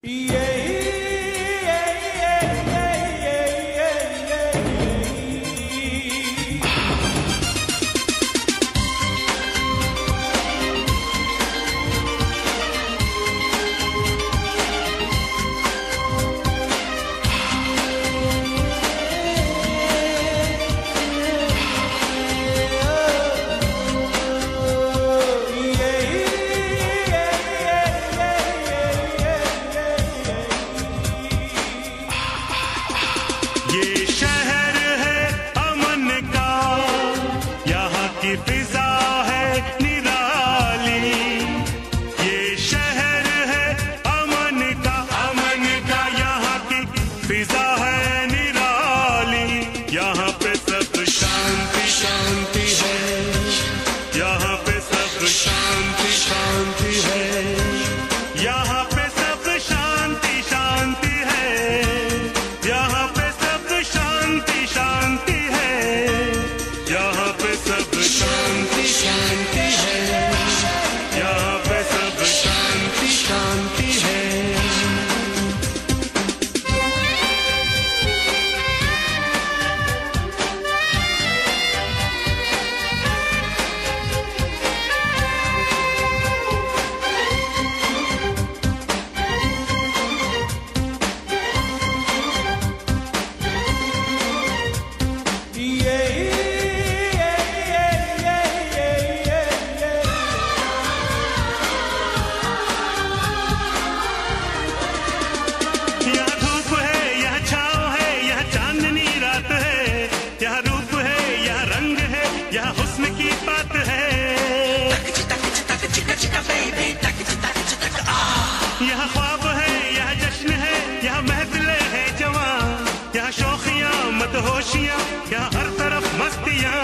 ये शहर है अमन का, यहाँ की फिजा है निराली। ये शहर है अमन का, यहाँ की फिजा है निराली। यहाँ पे सब शांति शांति है, यहाँ पे सब शांति शांति है, यहाँ पे सब शांति शांति है, यहाँ पे शांति शांति है, यहाँ पे सब शांति शांति है, यहाँ पे सब शांति शांति है। यहाँ ख्वाब है, यहाँ जश्न है, यहाँ महफिले है जवां, यहाँ शौखियाँ मदहोशियाँ, यहाँ हर तरफ मस्तियाँ।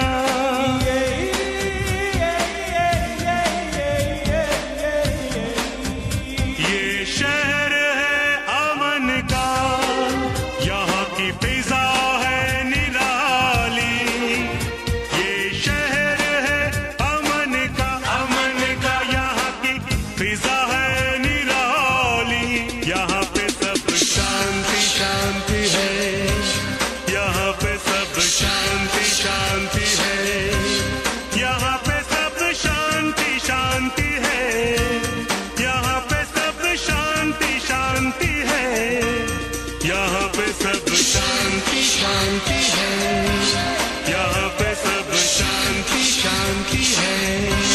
ये शहर है अमन का, यहाँ की फिजा है निराली। ये शहर है अमन का, यहाँ की फिजा है, यहाँ पे सब शांति शांति है, यहाँ पे सब शांति शांति है, यहाँ पे सब शांति शांति है, यहाँ पे सब शांति शांति है, यहाँ पे सब शांति शांति है, यहाँ पे सब शांति शांति है।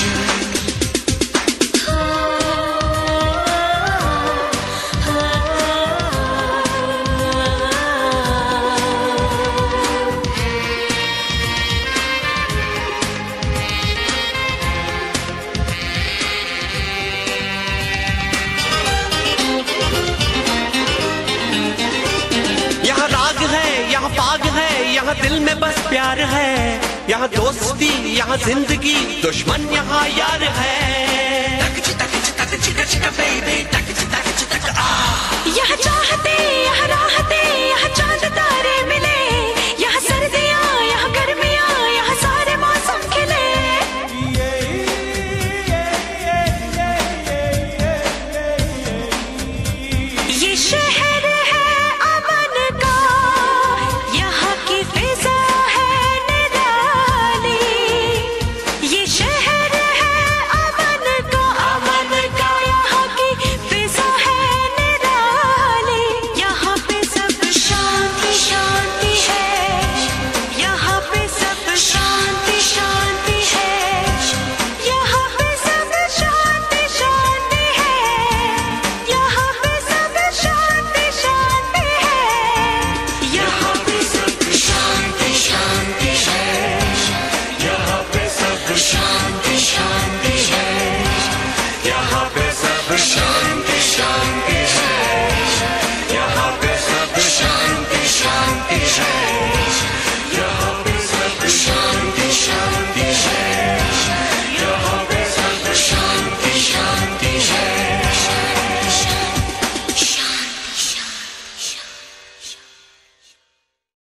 यहाँ पाग है, यहाँ दिल में बस प्यार है, यहाँ दोस्ती, यहाँ जिंदगी, दुश्मन यहाँ यार है।